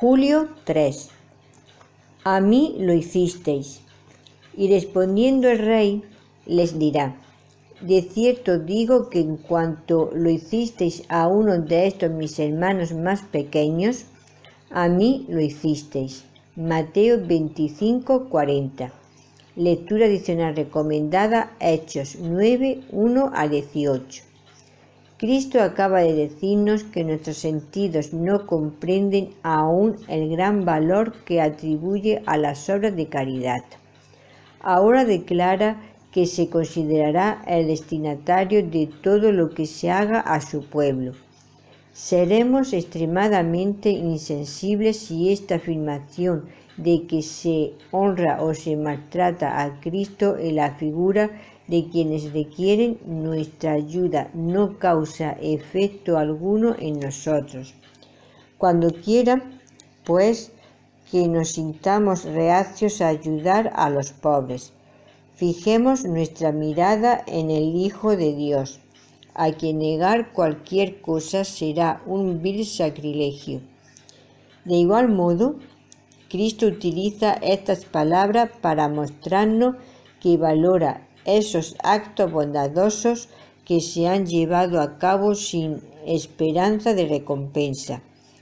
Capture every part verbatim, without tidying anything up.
Julio tres. A mí lo hicisteis. Y respondiendo el rey, les dirá: de cierto digo que en cuanto lo hicisteis a uno de estos mis hermanos más pequeños, a mí lo hicisteis. Mateo veinticinco, cuarenta. Lectura adicional recomendada, Hechos nueve, uno a dieciocho. Cristo acaba de decirnos que nuestros sentidos no comprenden aún el gran valor que atribuye a las obras de caridad. Ahora declara que se considerará el destinatario de todo lo que se haga a su pueblo. Seremos extremadamente insensibles si esta afirmación de que se honra o se maltrata a Cristo en la figura de quienes requieren nuestra ayuda no causa efecto alguno en nosotros. Cuando quiera, pues, que nos sintamos reacios a ayudar a los pobres, fijemos nuestra mirada en el Hijo de Dios, a quien negar cualquier cosa será un vil sacrilegio. De igual modo, Cristo utiliza estas palabras para mostrarnos que valora esos actos bondadosos que se han llevado a cabo sin esperanza de recompensa.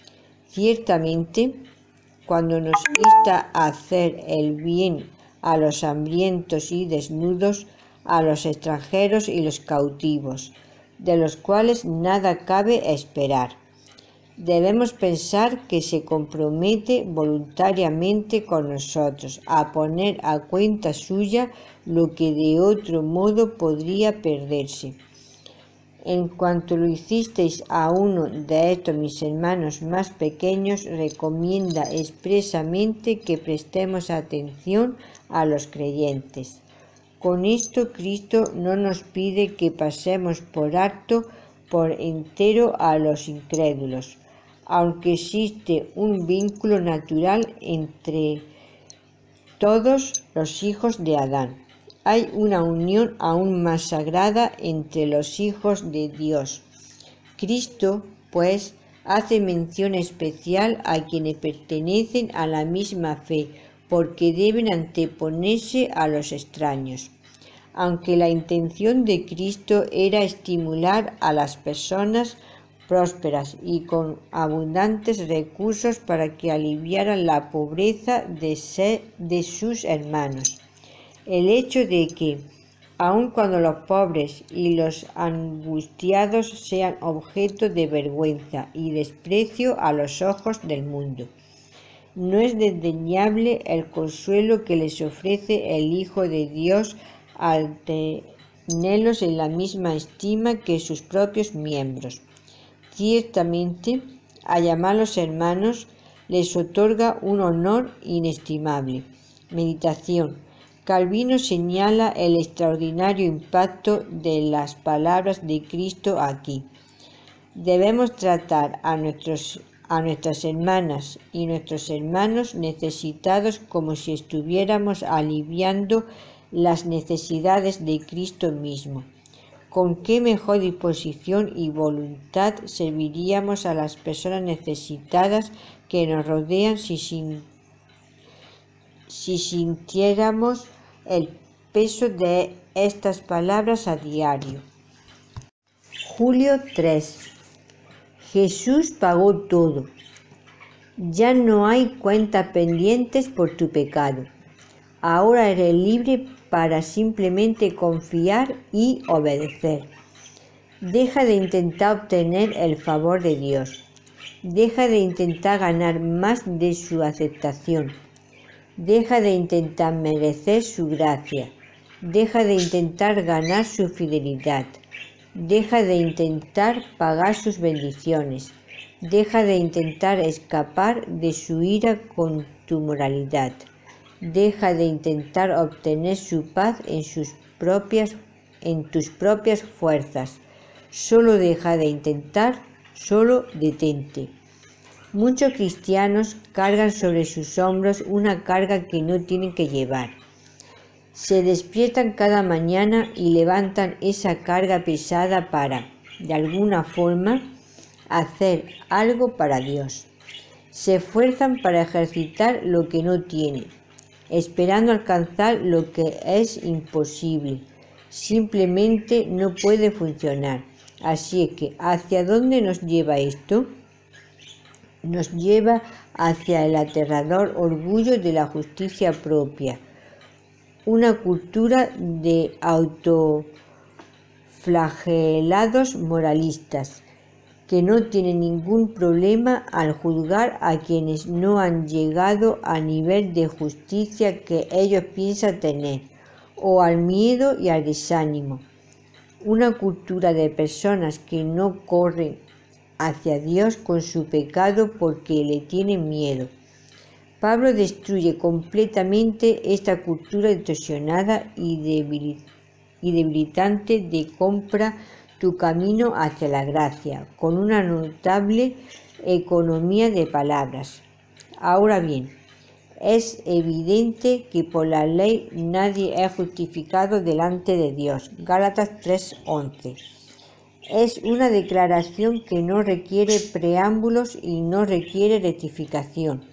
Ciertamente, cuando nos insta a hacer el bien a los hambrientos y desnudos, a los extranjeros y los cautivos, de los cuales nada cabe esperar, debemos pensar que se compromete voluntariamente con nosotros a poner a cuenta suya lo que de otro modo podría perderse. En cuanto lo hicisteis a uno de estos mis hermanos más pequeños, recomienda expresamente que prestemos atención a los creyentes. Con esto, Cristo no nos pide que pasemos por alto por entero a los incrédulos, aunque existe un vínculo natural entre todos los hijos de Adán. Hay una unión aún más sagrada entre los hijos de Dios. Cristo, pues, hace mención especial a quienes pertenecen a la misma fe, porque deben anteponerse a los extraños. Aunque la intención de Cristo era estimular a las personas prósperas y con abundantes recursos para que aliviaran la pobreza de, ser, de sus hermanos. El hecho de que, aun cuando los pobres y los angustiados sean objeto de vergüenza y desprecio a los ojos del mundo, no es desdeñable el consuelo que les ofrece el Hijo de Dios al tenerlos en la misma estima que sus propios miembros. Ciertamente, a llamarlos hermanos les otorga un honor inestimable. Meditación. Calvino señala el extraordinario impacto de las palabras de Cristo aquí. Debemos tratar a, nuestros, a nuestras hermanas y nuestros hermanos necesitados como si estuviéramos aliviando las necesidades de Cristo mismo. ¿Con qué mejor disposición y voluntad serviríamos a las personas necesitadas que nos rodean si, sin, si sintiéramos el peso de estas palabras a diario? Julio tres. Jesús pagó todo. Ya no hay cuentas pendientes por tu pecado. Ahora eres libre para simplemente confiar y obedecer. Deja de intentar obtener el favor de Dios. Deja de intentar ganar más de su aceptación. Deja de intentar merecer su gracia. Deja de intentar ganar su fidelidad. Deja de intentar pagar sus bendiciones. Deja de intentar escapar de su ira con tu moralidad. Deja de intentar obtener su paz en, sus propias, en tus propias fuerzas. Solo deja de intentar, solo detente. Muchos cristianos cargan sobre sus hombros una carga que no tienen que llevar. Se despiertan cada mañana y levantan esa carga pesada para, de alguna forma, hacer algo para Dios. Se esfuerzan para ejercitar lo que no tienen, esperando alcanzar lo que es imposible. Simplemente no puede funcionar. Así es que, ¿hacia dónde nos lleva esto? Nos lleva hacia el aterrador orgullo de la justicia propia, una cultura de autoflagelados moralistas que no tienen ningún problema al juzgar a quienes no han llegado al nivel de justicia que ellos piensan tener, o al miedo y al desánimo. Una cultura de personas que no corren hacia Dios con su pecado porque le tienen miedo. Pablo destruye completamente esta cultura distorsionada y debilitante de compra tu camino hacia la gracia, con una notable economía de palabras. Ahora bien, es evidente que por la ley nadie es justificado delante de Dios. Gálatas tres once. Es una declaración que no requiere preámbulos y no requiere rectificación.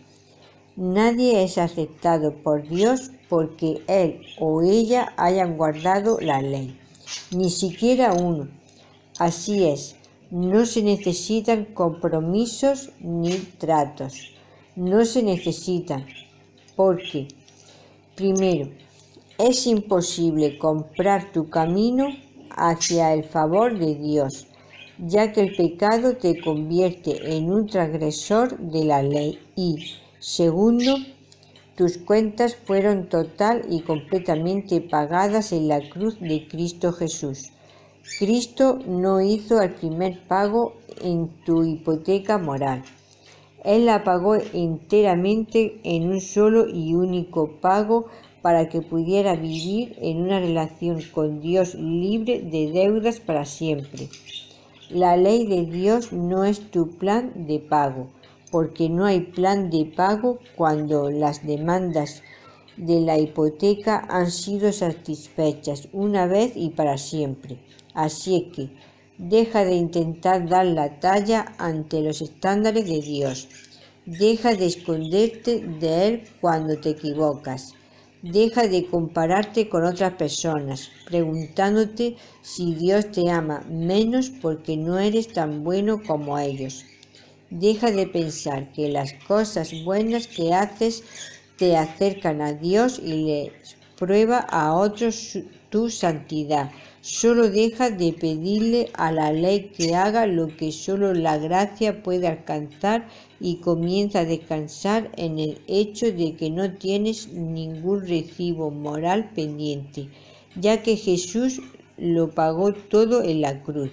Nadie es aceptado por Dios porque él o ella hayan guardado la ley, ni siquiera uno. Así es, no se necesitan compromisos ni tratos, no se necesitan, porque, primero, es imposible comprar tu camino hacia el favor de Dios, ya que el pecado te convierte en un transgresor de la ley y, segundo, tus cuentas fueron total y completamente pagadas en la cruz de Cristo Jesús. Cristo no hizo el primer pago en tu hipoteca moral. Él la pagó enteramente en un solo y único pago para que pudiera vivir en una relación con Dios libre de deudas para siempre. La ley de Dios no es tu plan de pago, porque no hay plan de pago cuando las demandas de la hipoteca han sido satisfechas una vez y para siempre. Así es que deja de intentar dar la talla ante los estándares de Dios. Deja de esconderte de Él cuando te equivocas. Deja de compararte con otras personas, preguntándote si Dios te ama menos porque no eres tan bueno como ellos. Deja de pensar que las cosas buenas que haces te acercan a Dios y les prueba a otros tu santidad. Solo deja de pedirle a la ley que haga lo que solo la gracia puede alcanzar y comienza a descansar en el hecho de que no tienes ningún recibo moral pendiente, ya que Jesús lo pagó todo en la cruz.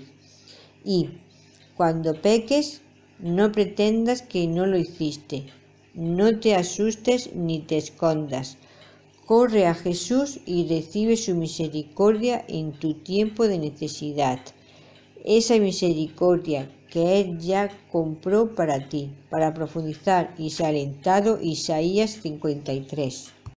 Y cuando peques, no pretendas que no lo hiciste. No te asustes ni te escondas. Corre a Jesús y recibe su misericordia en tu tiempo de necesidad. Esa misericordia que Él ya compró para ti. Para profundizar y ser alentado, Isaías cincuenta y tres.